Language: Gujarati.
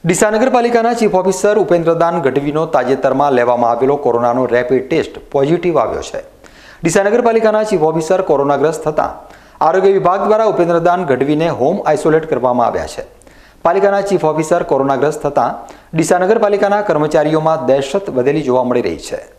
ડીસા નગરપાલિકાના ચીફ ઓફિસર ઉપેન્દ્રદાન ગઢવીનો તાજેતરમાં લેવામાં આવેલો કોરોનાનો રેપિડ ટેસ્ટ પોઝિટિવ આવ્યો છે। ડીસા નગરપાલિકાના ચીફ ઓફિસર કોરોનાગ્રસ્ત થતાં આરોગ્ય વિભાગ દ્વારા ઉપેન્દ્રદાન ગઢવીને હોમ આઇસોલેટ કરવામાં આવ્યા છે। પાલિકાના ચીફ ઓફિસર કોરોનાગ્રસ્ત થતાં ડીસા નગરપાલિકાના કર્મચારીઓમાં દહેશત વધેલી જોવા મળી રહી છે।